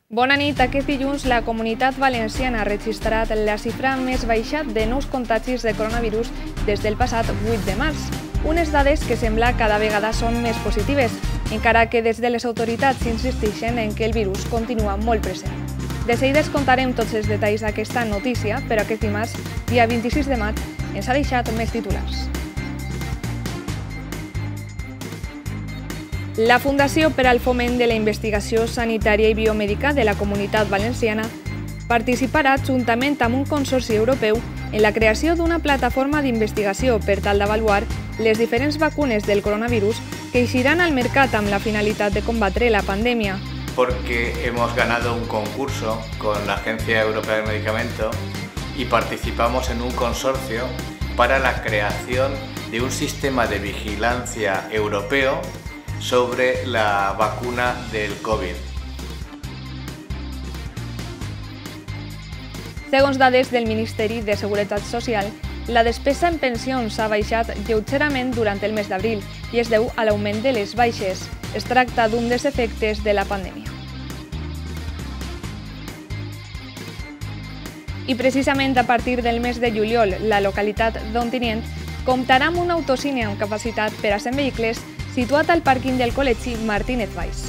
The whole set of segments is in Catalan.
Bona nit. Aquest dilluns la Comunitat Valenciana ha registrat la xifra més baixa de nous contagis de coronavirus des del passat 8 de març. Unes dades que sembla cada vegada són més positives, encara que des de les autoritats insisteixen en que el virus continua molt present. De seguida contarem tots els detalls d'aquesta notícia, però aquest dimarts, dia 26 de maig, ens ha deixat més titulars. La Fundació per al Foment de la Investigació Sanitària i Biomèdica de la Comunitat Valenciana participarà juntament amb un consorci europeu en la creació d'una plataforma d'investigació per tal d'avaluar les diferents vacunes del coronavirus que eixiran al mercat amb la finalitat de combatre la pandèmia. Porque hemos ganado un concurso con la Agencia Europea del Medicamento y participamos en un consorcio para la creación de un sistema de vigilancia europeo sobre la vacuna del COVID. Segons dades del Ministeri de Seguretat Social, la despesa en pensions ha baixat lleugerament durant el mes d'abril i es deu a l'augment de les baixes. Es tracta d'un dels efectes de la pandèmia. I precisament a partir del mes de juliol, la localitat d'Ontinyent comptarà amb un autocine amb capacitat per a 100 vehicles situat al pàrquing del Col·legi Martínez Valls.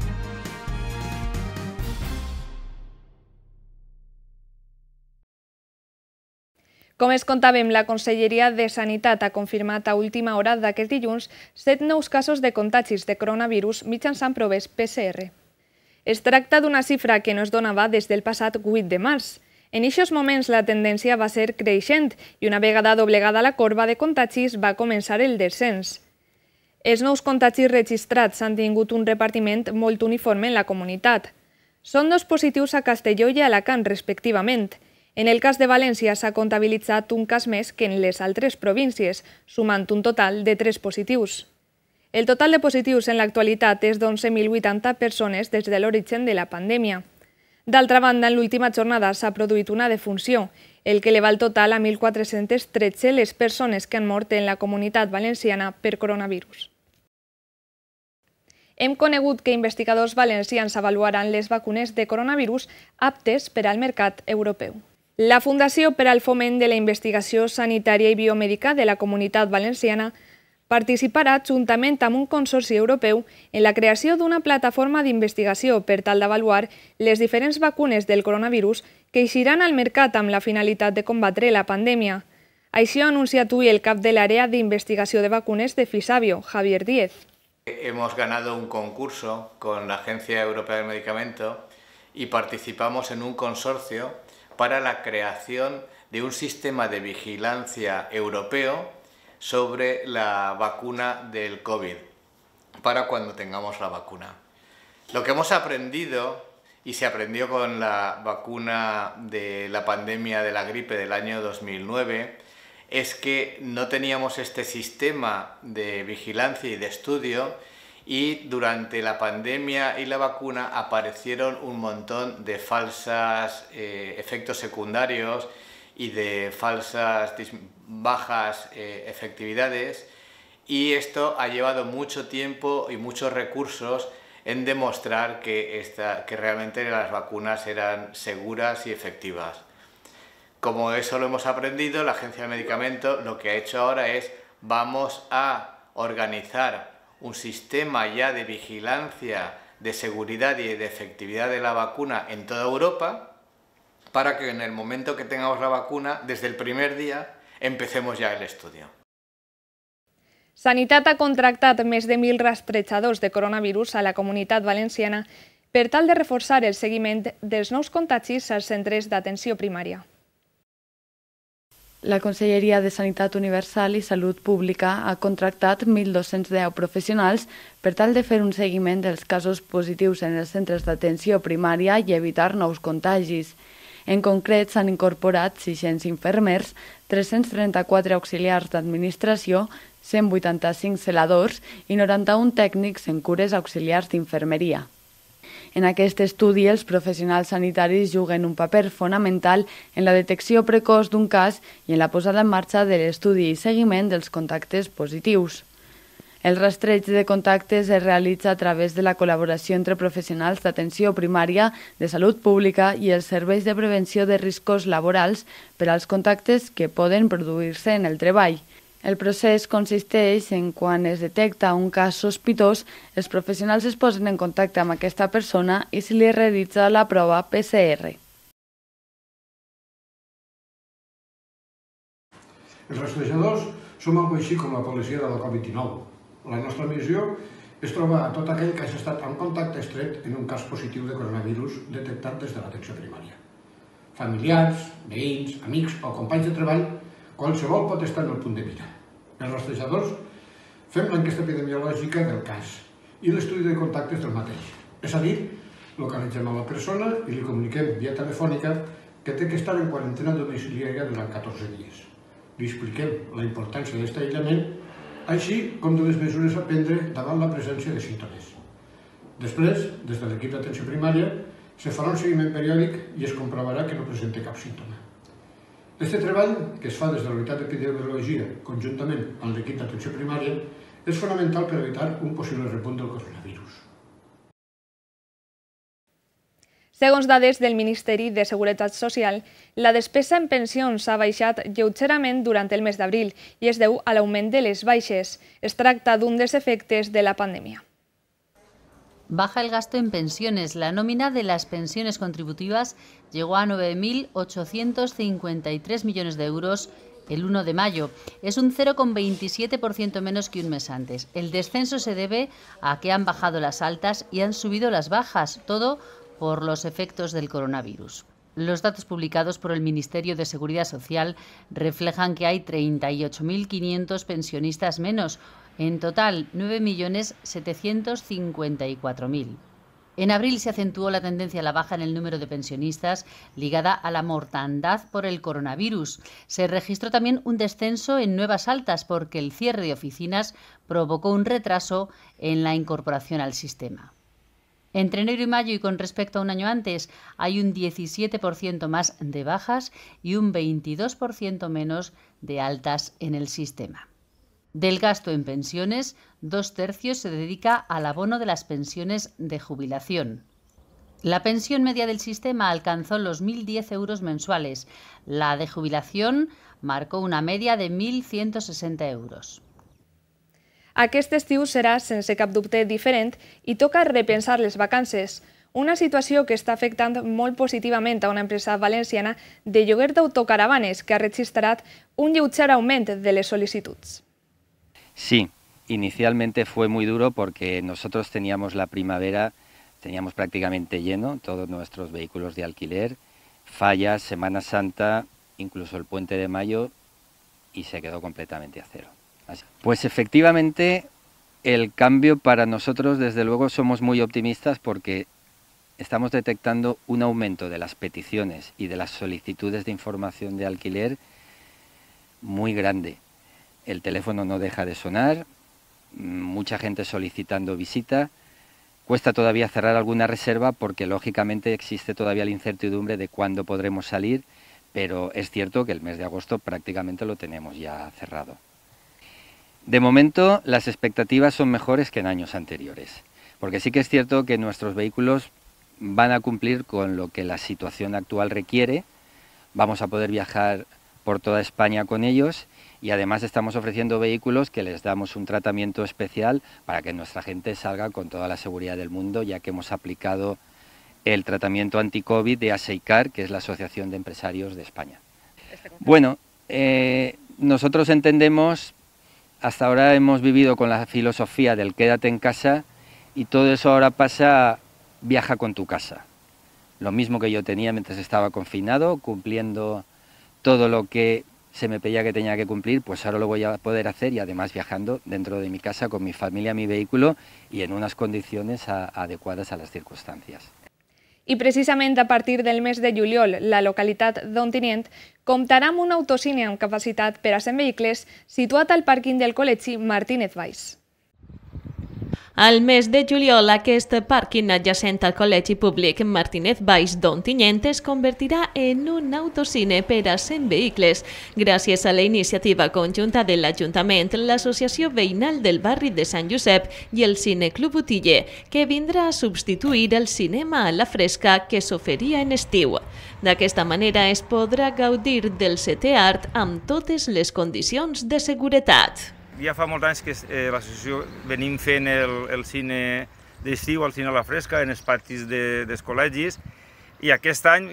Com es contàvem, la Conselleria de Sanitat ha confirmat a última hora d'aquest dilluns 7 nous casos de contagis de coronavirus mitjançant proves PCR. Es tracta d'una xifra que no es donava des del passat 8 de març. En aquests moments la tendència va ser creixent i una vegada doblegada la corba de contagis va començar el descens. Els nous contagis registrats han tingut un repartiment molt uniforme en la comunitat. Són 2 positius a Castelló i a Alacant, respectivament. En el cas de València s'ha comptabilitzat un cas més que en les altres províncies, sumant un total de 3 positius. El total de positius en l'actualitat és d'11.080 persones des de l'origen de la pandèmia. D'altra banda, en l'última jornada s'ha produït una defunció, el que eleva el total a 1.413 les persones que han mort en la comunitat valenciana per coronavirus. Hem conegut que investigadors valencians avaluaran les vacunes de coronavirus aptes per al mercat europeu. La Fundació per al Foment de la Investigació Sanitària i Biomèdica de la Comunitat Valenciana participarà juntament amb un consorci europeu en la creació d'una plataforma d'investigació per tal d'avaluar les diferents vacunes del coronavirus que eixiran al mercat amb la finalitat de combatre la pandèmia. Així ha anunciat avui el cap de l'àrea d'investigació de vacunes de Fisabio, Javier Díez. Hemos ganado un concurso con la Agencia Europea del Medicamento y participamos en un consorcio para la creación de un sistema de vigilancia europeo sobre la vacuna del COVID, para cuando tengamos la vacuna. Lo que hemos aprendido, y se aprendió con la vacuna de la pandemia de la gripe del año 2009, es que no teníamos este sistema de vigilancia y de estudio y durante la pandemia y la vacuna aparecieron un montón de falsos efectos secundarios y de falsas bajas efectividades, y esto ha llevado mucho tiempo y muchos recursos en demostrar que realmente las vacunas eran seguras y efectivas. Como eso lo hemos aprendido, la Agencia del Medicamento lo que ha hecho ahora es vamos a organizar un sistema ya de vigilancia, de seguridad y de efectividad de la vacuna en toda Europa, para que en el momento que tengamos la vacuna, desde el primer día, empecemos ya el estudio. Sanitat ha contractat més de 1.000 rastrejadors de coronavirus a la Comunitat Valenciana per tal de reforçar el seguiment dels nous contagis als centres d'atenció primària. La Conselleria de Sanitat Universal i Salut Pública ha contractat 1.210 professionals per tal de fer un seguiment dels casos positius en els centres d'atenció primària i evitar nous contagis. En concret, s'han incorporat 600 infermers, 334 auxiliars d'administració, 185 celadors i 91 tècnics en cures auxiliars d'infermeria. En aquest estudi, els professionals sanitaris juguen un paper fonamental en la detecció precoç d'un cas i en la posada en marxa de l'estudi i seguiment dels contactes positius. El rastreig de contactes es realitza a través de la col·laboració entre professionals d'atenció primària, de salut pública i els serveis de prevenció de riscos laborals per als contactes que poden produir-se en el treball. El procés consisteix en quan es detecta un cas sospitós, els professionals es posen en contacte amb aquesta persona i se li realitza la prova PCR. Els rastrejadors som algo així com la policia de la Covid-19. La nostra missió és trobar a tot aquell que hagi estat en contacte estret en un cas positiu de coronavirus detectat des de l'atenció primària. Familiars, veïns, amics o companys de treball, qualsevol pot estar en el punt de mira. Els rastrejadors fem l'enquesta epidemiològica del cas i l'estudi de contactes del mateix. És a dir, localitzem a la persona i li comuniquem via telefònica que té que estar en quarantena domiciliària durant 14 dies. Li expliquem la importància d'aquest aïllament, així com de les mesures a prendre davant la presència de símptomes. Després, des de l'equip d'atenció primària, se farà un seguiment periòdic i es comprovarà que no presenta cap símptoma. Aquest treball, que es fa des de la unitat d'epidemiologia conjuntament amb l'equip d'atenció primària, és fonamental per evitar un possible repunt del coronavirus. Segons dades del Ministeri de Seguretat Social, la despesa en pensions ha baixat lleugerament durant el mes d'abril i es deu a l'augment de les baixes. Es tracta d'un dels efectes de la pandèmia. Baja el gasto en pensiones. La nómina de las pensiones contributivas llegó a 9.853 millones de euros el 1 de mayo. Es un 0,27% menos que un mes antes. El descenso se debe a que han bajado las altas y han subido las bajas, todo por los efectos del coronavirus. Los datos publicados por el Ministerio de Seguridad Social reflejan que hay 38.500 pensionistas menos, en total 9.754.000. En abril se acentuó la tendencia a la baja en el número de pensionistas ligada a la mortandad por el coronavirus. Se registró también un descenso en nuevas altas porque el cierre de oficinas provocó un retraso en la incorporación al sistema. Entre enero y mayo y con respecto a un año antes hay un 17% más de bajas y un 22% menos de altas en el sistema. Del gasto en pensiones, 2/3 se dedica al abono de las pensiones de jubilación. La pensión media del sistema alcanzó los 1.010 euros mensuales. La de jubilación marcó una media de 1.160 euros. Aquest estiu serà, sense cap dubte, diferent i toca repensar les vacances. Una situació que està afectant molt positivament a una empresa valenciana de lloguer d'autocaravanes que ha registrat un lleuger augment de les sol·licituds. Sí, inicialmente fue muy duro porque nosotros teníamos la primavera, teníamos prácticamente lleno todos nuestros vehículos de alquiler, Fallas, Semana Santa, incluso el Puente de Mayo, y se quedó completamente a cero. Pues efectivamente el cambio para nosotros, desde luego, somos muy optimistas porque estamos detectando un aumento de las peticiones y de las solicitudes de información de alquiler muy grande. El teléfono no deja de sonar, mucha gente solicitando visita. Cuesta todavía cerrar alguna reserva porque lógicamente existe todavía la incertidumbre de cuándo podremos salir, pero es cierto que el mes de agosto prácticamente lo tenemos ya cerrado. De momento las expectativas son mejores que en años anteriores, porque sí que es cierto que nuestros vehículos van a cumplir con lo que la situación actual requiere, vamos a poder viajar por toda España con ellos y además estamos ofreciendo vehículos que les damos un tratamiento especial para que nuestra gente salga con toda la seguridad del mundo, ya que hemos aplicado el tratamiento anti-COVID de ASEICAR, que es la Asociación de Empresarios de España. Bueno, nosotros entendemos, hasta ahora hemos vivido con la filosofía del quédate en casa y todo eso ahora pasa, viaja con tu casa. Lo mismo que yo tenía mientras estaba confinado, cumpliendo todo lo que se me pedía que tenía que cumplir, pues ahora lo voy a poder hacer y además viajando dentro de mi casa con mi familia, mi vehículo y en unas condiciones adecuadas a las circunstancias. I precisament a partir del mes de juliol, la localitat d'Ontinyent comptarà amb un autocine amb capacitat per a 100 vehicles situat al pàrquing del Col·legi Martínez Valls. Al mes de juliol, aquest pàrquing adjacent al Col·legi Públic Martínez Valls d'Ontinyent es convertirà en un autocine per a 100 vehicles, gràcies a la iniciativa conjunta de l'Ajuntament, l'Associació Veïnal del Barri de Sant Josep i el Cineclub Utille, que vindrà a substituir el cinema a la fresca que s'oferia en estiu. D'aquesta manera es podrà gaudir del setè art amb totes les condicions de seguretat. Ja fa molts anys que l'associació venim fent el cine d'estiu, el cine a la fresca, en els patis dels col·legis, i aquest any,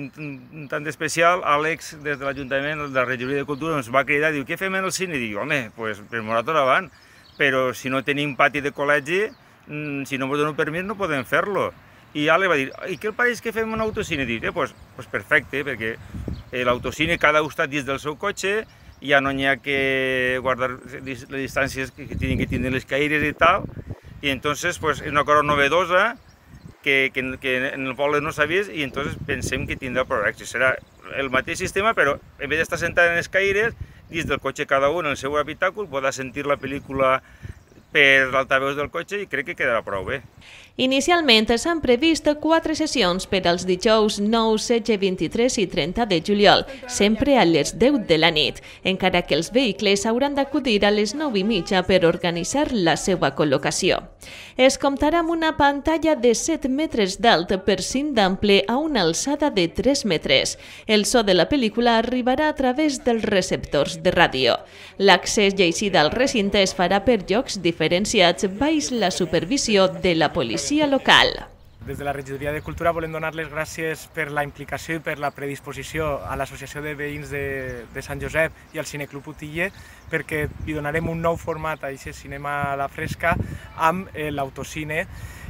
un tant especial, Àlex, des de l'Ajuntament, de la Regidoria de Cultura, ens va cridar i diu: què fem en el cine? I dic: home, doncs per nosaltres avant, però si no tenim pati de col·legi, si no ens donen permís no podem fer-lo. I Àlex va dir: i què el pareix que fem un autocine? I dic: doncs perfecte, perquè l'autocine cada un està dins del seu cotxe, ja no n'hi ha que guardar les distàncies que tenen que tindre les caires i tal, i entonces és una cosa novedosa que en el poble no s'ha vist, i entonces pensem que tindrà prou èxit. Serà el mateix sistema, però en vez d'estar sentat en les caires, dins del cotxe cada un en el seu habitàcul, podrà sentir la pel·lícula per l'altaveus del cotxe i crec que quedarà prou bé. Inicialment s'han previst 4 sessions per als dijous 9, 16, 23 i 30 de juliol, sempre a les 10 de la nit, encara que els vehicles hauran d'acudir a les 9:30 per organitzar la seva col·locació. Es comptarà amb una pantalla de 7 metres d'alt per 5 d'ample a una alçada de 3 metres. El so de la pel·lícula arribarà a través dels receptors de ràdio. L'accés i eixida al recinte es farà per llocs diferenciats baix la supervisió de la policia local. Des de la Regidoria de Cultura volem donar les gràcies per la implicació i per la predisposició a l'Associació de Veïns de Sant Josep i al Cineclub Utille, perquè li donarem un nou format a aquest cinema a la fresca amb l'autocine.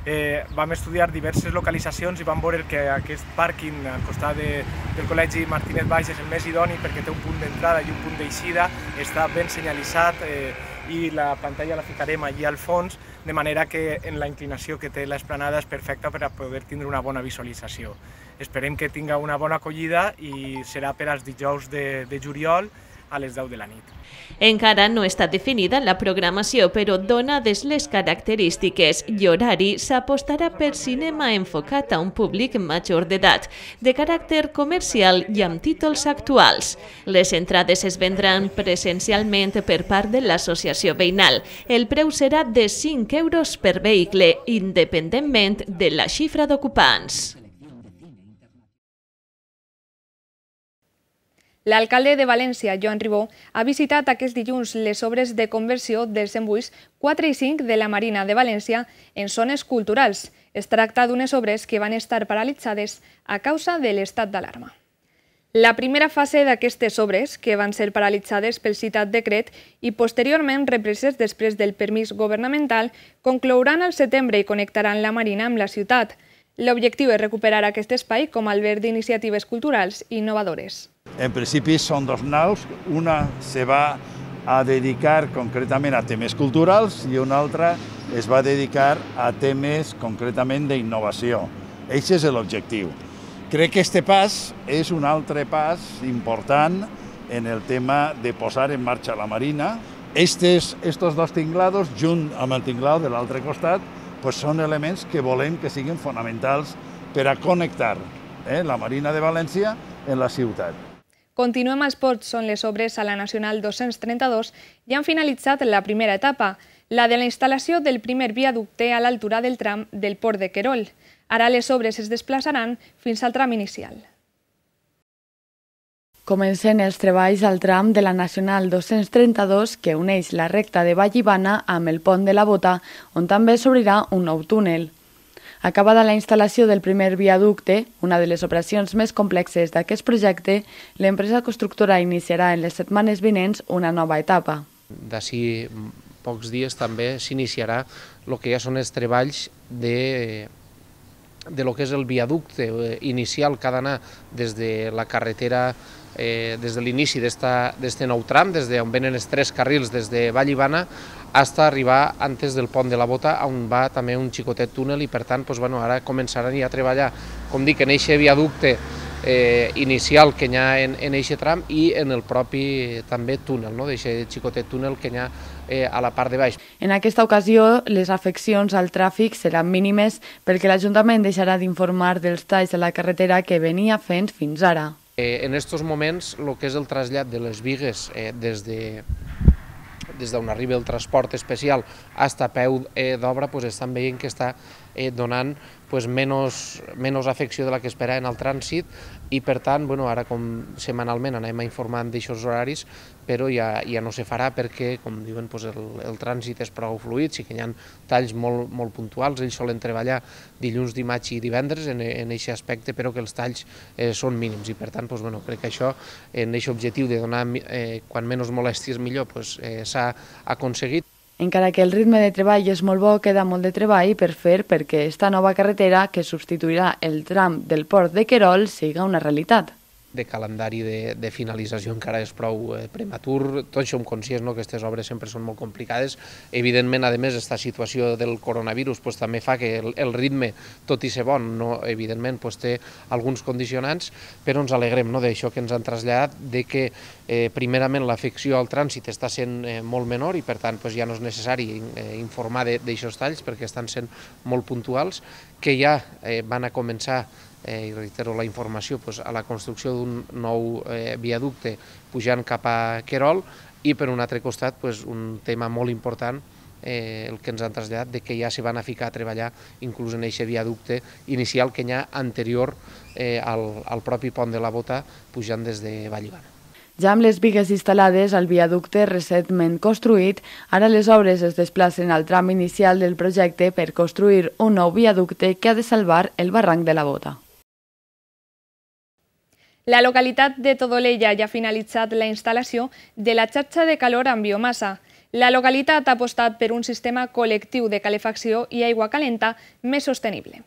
Vam estudiar diverses localitzacions i vam veure que aquest pàrquing al costat del Col·legi Martínez Valls és el més idoni perquè té un punt d'entrada i un punt d'eixida, està ben senyalitzat i la pantalla la ficarem allí al fons, de manera que en la inclinació que té l'esplanada és perfecta per a poder tindre una bona visualització. Esperem que tinga una bona acollida i serà per als dijous de juliol a les 10 de la nit. Encara no està definida la programació, però donades les característiques i horari, s'apostarà per cinema enfocat a un públic major d'edat, de caràcter comercial i amb títols actuals. Les entrades es vendran presencialment per part de l'associació veïnal. El preu serà de 5 euros per vehicle, independentment de la xifra d'ocupants. L'alcalde de València, Joan Ribó, ha visitat aquest dilluns les obres de conversió dels embuis 4 i 5 de la Marina de València en zones culturals. Es tracta d'unes obres que van estar paralitzades a causa de l'estat d'alarma. La primera fase d'aquestes obres, que van ser paralitzades pel citat decret i posteriorment represes després del permís governamental, conclouran al setembre i connectaran la Marina amb la ciutat. L'objectiu és recuperar aquest espai com a alberg d'iniciatives culturals i innovadores. En principi són 2 naus, una se va a dedicar concretament a temes culturals i una altra es va dedicar a temes concretament d'innovació. Aquest és l'objectiu. Crec que aquest pas és un altre pas important en el tema de posar en marxa la Marina. Estos 2 tinglados, junt amb el tinglado de l'altre costat, són elements que volem que siguin fonamentals per a connectar la Marina de València en la ciutat. Continuem a esports, són les obres a la Nacional 232 i han finalitzat la primera etapa, la de la instal·lació del primer viaducte a l'altura del tram del Port de Querol. Ara les obres es desplaçaran fins al tram inicial. Comencen els treballs al tram de la Nacional 232 que uneix la recta de Vallibana amb el pont de la Bota, on també s'obrirà un nou túnel. Acabada la instal·lació del primer viaducte, una de les operacions més complexes d'aquest projecte, l'empresa constructora iniciarà en les setmanes vinents una nova etapa. D'ací pocs dies també s'iniciarà el que ja són els treballs de lo que és el viaducte inicial que ha d'anar des de la carretera, des de l'inici d'aquest nou tram, des d'on venen els 3 carrils des de Vallibana, fins a arribar antes del pont de la Bota, on va també un xicotet túnel i per tant ara començaran ja a treballar, com dic, en aquest viaducte inicial que hi ha en aquest tram i en el propi també túnel, d'aquest xicotet túnel que hi ha a la part de baix. En aquesta ocasió, les afeccions al tràfic seran mínimes perquè l'Ajuntament deixarà d'informar dels talls de la carretera que venia fent fins ara. En aquests moments, el que és el trasllat de les bigues des d'on arriba el transport especial fins a peu d'obra, estan veient que està donant menys afecció de la que esperaven al trànsit i, per tant, ara com setmanalment anem informant d'aixòs horaris, però ja no se farà perquè, com diuen, el trànsit és prou fluid, sí que hi ha talls molt puntuals, ells solen treballar dilluns, dimarts i divendres en aquest aspecte, però que els talls són mínims i, per tant, crec que això, en aquest objectiu de donar quan menys molèsties millor, s'ha aconseguit. Encara que el ritme de treball és molt bo, queda molt de treball per fer perquè esta nova carretera, que substituirà el tram del port de Querol, siga una realitat. De calendari de finalització encara és prou prematur. Tots som conscients que aquestes obres sempre són molt complicades. Evidentment, a més, aquesta situació del coronavirus també fa que el ritme, tot i ser bon, evidentment té alguns condicionants, però ens alegrem d'això que ens han traslladat, de que primerament l'afecció al trànsit està sent molt menor i per tant ja no és necessari informar d'aixòs talls perquè estan sent molt puntuals, que ja van a començar, i reitero la informació, a la construcció d'un nou viaducte pujant cap a Querol i per un altre costat un tema molt important, el que ens han traslladat, de que ja se van a ficar a treballar inclús en aquest viaducte inicial que hi ha anterior al propi pont de la Bota pujant des de Vallivana. Ja amb les bigues instal·lades al viaducte recentment construït, ara les obres es desplacen al tram inicial del projecte per construir un nou viaducte que ha de salvar el barranc de la Bota. La localitat de Todolella ja ha finalitzat la instal·lació de la xarxa de calor amb biomassa. La localitat ha apostat per un sistema col·lectiu de calefacció i aigua calenta més sostenible.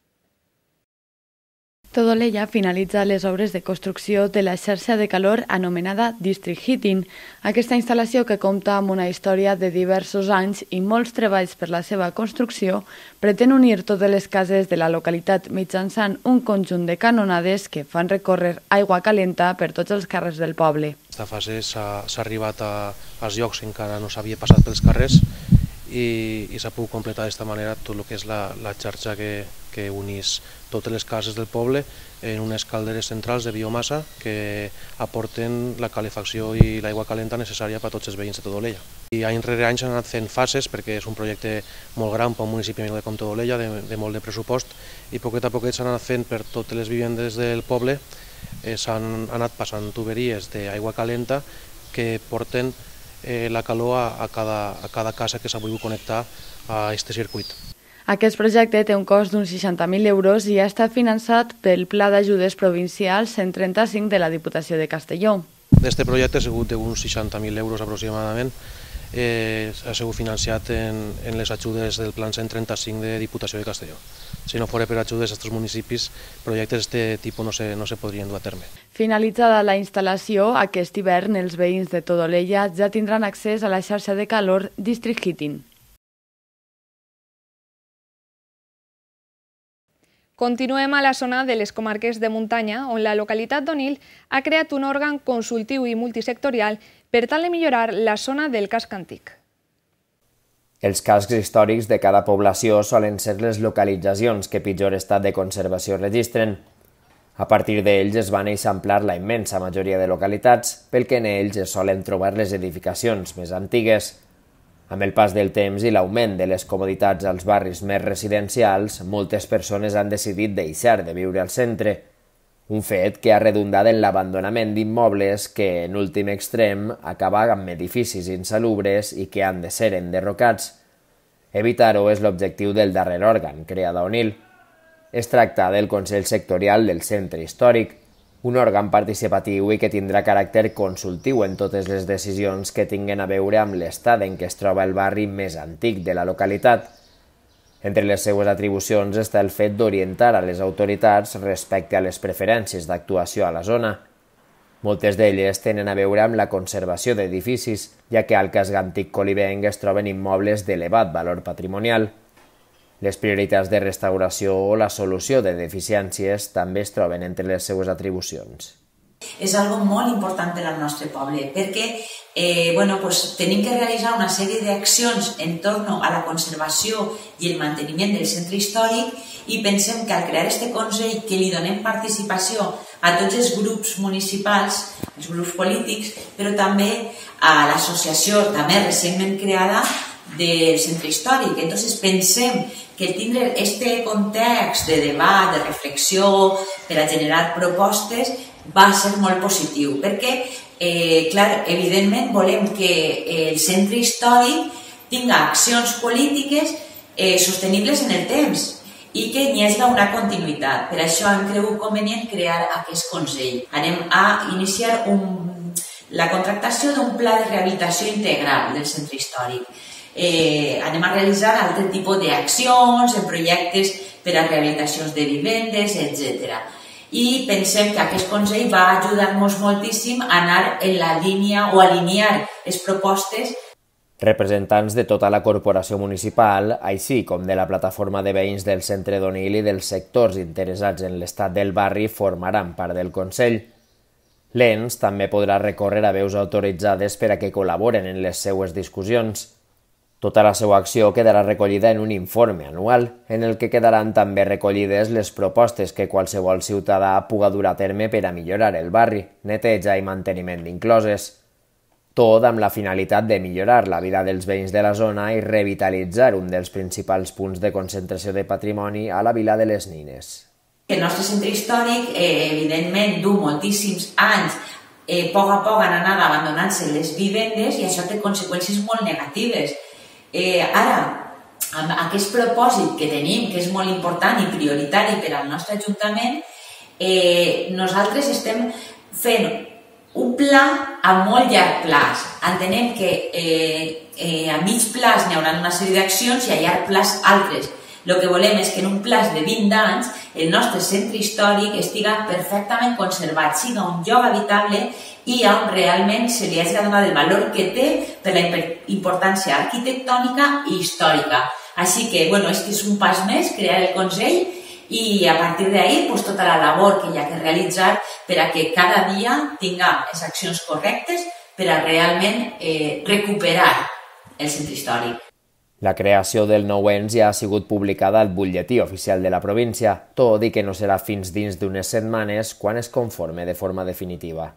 Todolella finalitza les obres de construcció de la xarxa de calor anomenada District Heating. Aquesta instal·lació, que compta amb una història de diversos anys i molts treballs per la seva construcció, pretén unir totes les cases de la localitat mitjançant un conjunt de canonades que fan recórrer aigua calenta per tots els carrers del poble. En aquesta fase s'ha arribat als llocs que encara no s'havia passat pels carrers i s'ha pogut completar d'aquesta manera tot el que és la xarxa que unís totes les cases del poble en unes calderes centrals de biomassa que aporten la calefacció i l'aigua calenta necessària per a tots els veïns de Todolella. I any rere any s'han anat fent fases perquè és un projecte molt gran per un municipi com Todolella, de molt de pressupost, i poquet a poquet s'han anat fent per totes les vivendes del poble, s'han anat passant tuberies d'aigua calenta que porten la calor a cada casa que s'ha volgut connectar a aquest circuit. Aquest projecte té un cost d'uns 60.000 euros i ha estat finançat pel Pla d'Ajudes Provincial 135 de la Diputació de Castelló. Aquest projecte ha sigut d'uns 60.000 euros aproximadament, ha sigut financiat en les ajudes del Plan 135 de Diputació de Castelló. Si no fos per ajudes a aquests municipis, projectes d'aquest tipus no se podrien dur a terme. Finalitzada la instal·lació, aquest hivern els veïns de Todolella ja tindran accés a la xarxa de calor District Heating. Continuem a la zona de les comarques de muntanya, on la localitat d'Onil ha creat un òrgan consultiu i multisectorial per tal de millorar la zona del casc antic. Els cascs històrics de cada població solen ser les localitzacions que pitjor estat de conservació registren. A partir d'ells es van eixamplar la immensa majoria de localitats, pel que en ells es solen trobar les edificacions més antigues. Amb el pas del temps i l'augment de les comoditats als barris més residencials, moltes persones han decidit deixar de viure al centre, un fet que ha redundat en l'abandonament d'immobles que, en últim extrem, acaba amb edificis insalubres i que han de ser enderrocats. Evitar-ho és l'objectiu del darrer òrgan creat a Onil. Es tracta del Consell Sectorial del Centre Històric, un òrgan participatiu i que tindrà caràcter consultiu en totes les decisions que tinguen a veure amb l'estat en què es troba el barri més antic de la localitat. Entre les seues atribucions està el fet d'orientar a les autoritats respecte a les preferències d'actuació a la zona. Moltes d'elles tenen a veure amb la conservació d'edificis, ja que al casc antic colibenc es troben immobles d'elevat valor patrimonial. Les prioritats de restauració o la solució de deficiències també es troben entre les seues atribucions. És algo molt important per al nostre poble, perquè tenim que realitzar una sèrie d'accions en torn a la conservació i el manteniment del centre històric i pensem que al crear aquest Consell que li donem participació a tots els grups municipals, els grups polítics, però també a l'associació també recentment creada del centre històric. Entonces pensem que tindre aquest context de debat, de reflexió, per a generar propostes, va ser molt positiu, perquè, evidentment, volem que el centre històric tinga accions polítiques sostenibles en el temps i que hi hagi una continuïtat. Per això hem cregut convenient crear aquest Consell. Anem a iniciar la contractació d'un pla de rehabilitació integral del centre històric. Anem a realitzar altre tipus d'accions, projectes per a rehabilitacions de vivendes, etc. I pensem que aquest Consell va ajudar-nos moltíssim a anar en la línia o alinear les propostes. Representants de tota la corporació municipal, així com de la plataforma de veïns del centre d'Onil i dels sectors interessats en l'estat del barri, formaran part del Consell. L'ENS també podrà recórrer a veus autoritzades per a que col·laboren en les seues discussions. Tota la seva acció quedarà recollida en un informe anual, en el que quedaran també recollides les propostes que qualsevol ciutadà puga dur a terme per a millorar el barri, neteja i manteniment d'incloses. Tot amb la finalitat de millorar la vida dels veïns de la zona i revitalitzar un dels principals punts de concentració de patrimoni a la vila de les Nines. El nostre centre històric, evidentment, du moltíssims anys, a poc han anat abandonant-se les vivendes i això té conseqüències molt negatives. Ara, amb aquest propòsit que tenim, que és molt important i prioritari per al nostre Ajuntament, nosaltres estem fent un pla a molt llarg plaç. Entenem que a mig plaç n'hi haurà una sèrie d'accions i a llarg plaç altres. El que volem és que en un plaç de 20 anys el nostre centre històric estiga perfectament conservat, siga un lloc habitable i on realment se li hagi de donar el valor que té per la importància arquitectònica i històrica. Així que, aquest és un pas més, crear el Consell, i a partir d'ahir tota la labor que hi ha que realitzar per a que cada dia tinguem les accions correctes per a realment recuperar el centre històric. La creació del nou ens ja ha sigut publicada al butlletí oficial de la província, tot i que no serà fins dins d'unes setmanes quan es conforme de forma definitiva.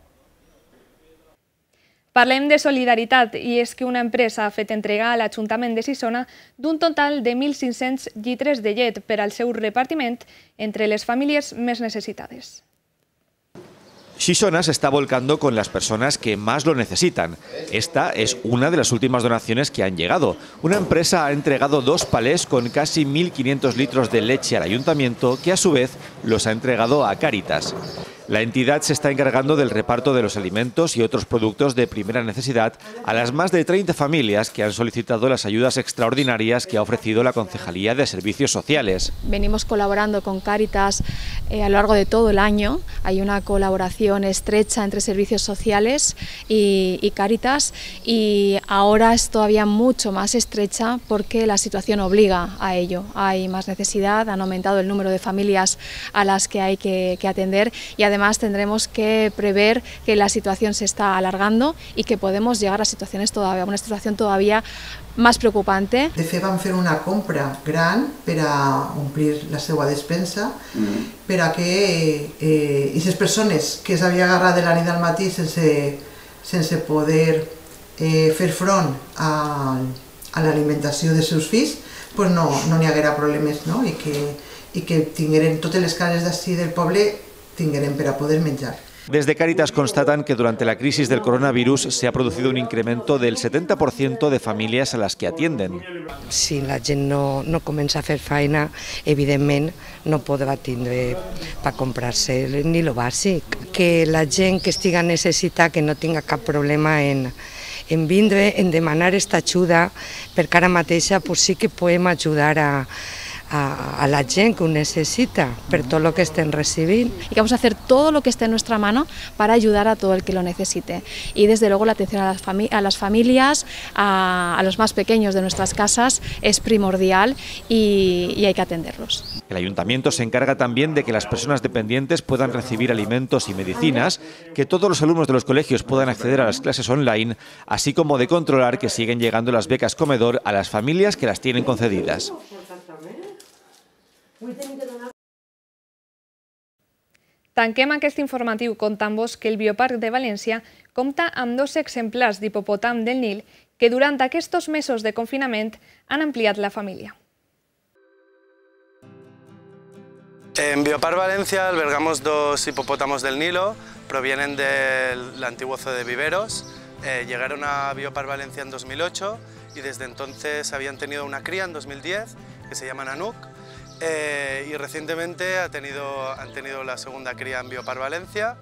Parlem de solidaritat i és que una empresa ha fet entregar a l'Ajuntament de Xixona d'un total de 1.500 llitres de llet per al seu repartiment entre les famílies més necessitades. Xixona se está volcando con las personas que más lo necesitan. Esta es una de las últimas donaciones que han llegado. Una empresa ha entregado 2 palés con casi 1.500 litros de leche al ayuntamiento, que a su vez los ha entregado a Cáritas. La entidad se está encargando del reparto de los alimentos y otros productos de primera necesidad a las más de 30 familias que han solicitado las ayudas extraordinarias que ha ofrecido la Concejalía de Servicios Sociales. Venimos colaborando con Cáritas a lo largo de todo el año. Hay una colaboración estrecha entre servicios sociales y Cáritas, y ahora es todavía mucho más estrecha porque la situación obliga a ello. Hay más necesidad, han aumentado el número de familias a las que hay que atender y además tendremos que prever que la situación se está alargando y que podemos llegar a una situación todavía más preocupante. De fet, vam fer una compra gran per a omplir la seva despensa, per a que aquestes persones que s'havia agarrat de la nit al matí sense poder fer front a l'alimentació dels seus fills, no n'hi haguera problemes, i que tingueren totes les cases d'ací del poble tingueren per a poder menjar. Desde Cáritas constatan que durante la crisis del coronavirus se ha producido un incremento del 70% de familias a las que atienden. Si la gent no comença a fer feina, evidentment no podrà tindre per comprar-se ni lo bàsic. Que la gent que estiga necessitada, que no tinga cap problema en vindre, en demanar aquesta ajuda, perquè ara mateixa sí que podem ajudar a la gent que ho necessita per tot el que estem recibint. Y que vamos a hacer todo lo que esté en nuestra mano para ayudar a todo el que lo necesite. Y desde luego la atención a las familias, a los más pequeños de nuestras casas es primordial y hay que atenderlos. El ayuntamiento se encarga también de que las personas dependientes puedan recibir alimentos y medicinas, que todos los alumnos de los colegios puedan acceder a las clases online, así como de controlar que siguen llegando las becas comedor a las familias que las tienen concedidas. Tanquem aquest informatiu contant-vos que el Bioparc de València compta amb 2 exemplars d'hipopòtam del Nil que durant aquests mesos de confinament han ampliat la família. En Bioparc Valencia albergamos 2 hipopótamos del Nilo, provienen del antiguo zoo de viveros, llegaron a Bioparc Valencia en 2008 y desde entonces habían tenido una cría en 2010 que se llama Nanook y recientemente han tenido la segunda cría en Bioparc Valencia.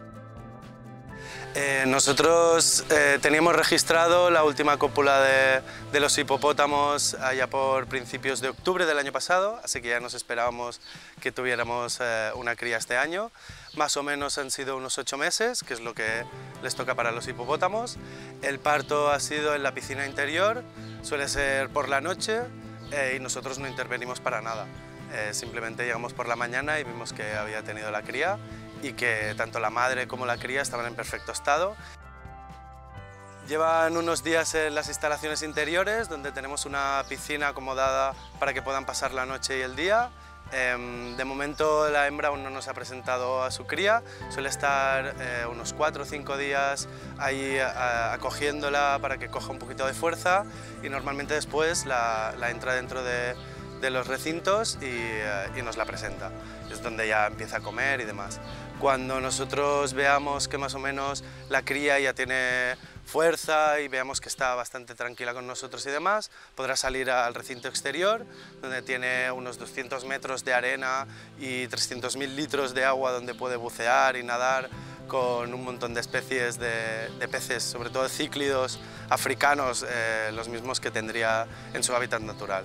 Nosotros teníamos registrado la última cópula de los hipopótamos allá por principios de octubre del año pasado, así que ya nos esperábamos que tuviéramos una cría este año. Más o menos han sido unos 8 meses, que es lo que les toca para los hipopótamos. El parto ha sido en la piscina interior, suele ser por la noche y nosotros no intervenimos para nada. Simplemente llegamos por la mañana y vimos que había tenido la cría y que tanto la madre como la cría estaban en perfecto estado. Llevan unos días en las instalaciones interiores, donde tenemos una piscina acomodada para que puedan pasar la noche y el día. De momento la hembra aún no nos ha presentado a su cría, suele estar unos 4 o 5 días ahí acogiéndola para que coja un poquito de fuerza y normalmente después la entra dentro de los recintos y nos la presenta. Es donde ya empieza a comer y demás. Cuando nosotros veamos que más o menos la cría ya tiene fuerza y veamos que está bastante tranquila con nosotros y demás, podrá salir al recinto exterior, donde tiene unos 200 metros de arena y 300.000 litros de agua donde puede bucear y nadar con un montón de especies de peces, sobre todo cíclidos africanos, los mismos que tendría en su hábitat natural.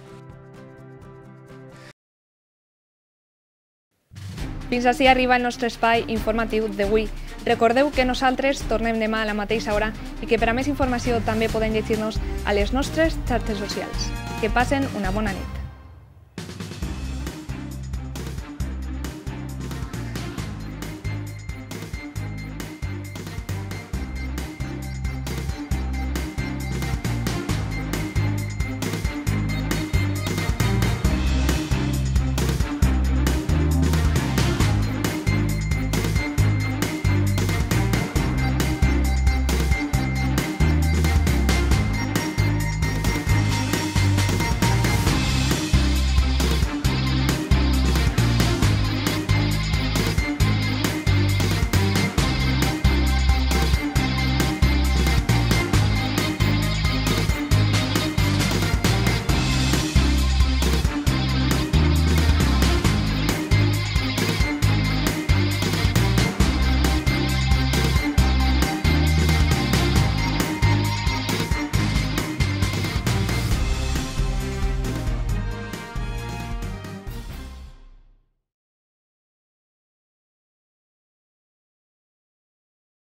Fins ací arriba el nostre espai informatiu d'avui. Recordeu que nosaltres tornem demà a la mateixa hora i que per a més informació també podem llegir-nos a les nostres xarxes socials. Que passen una bona nit.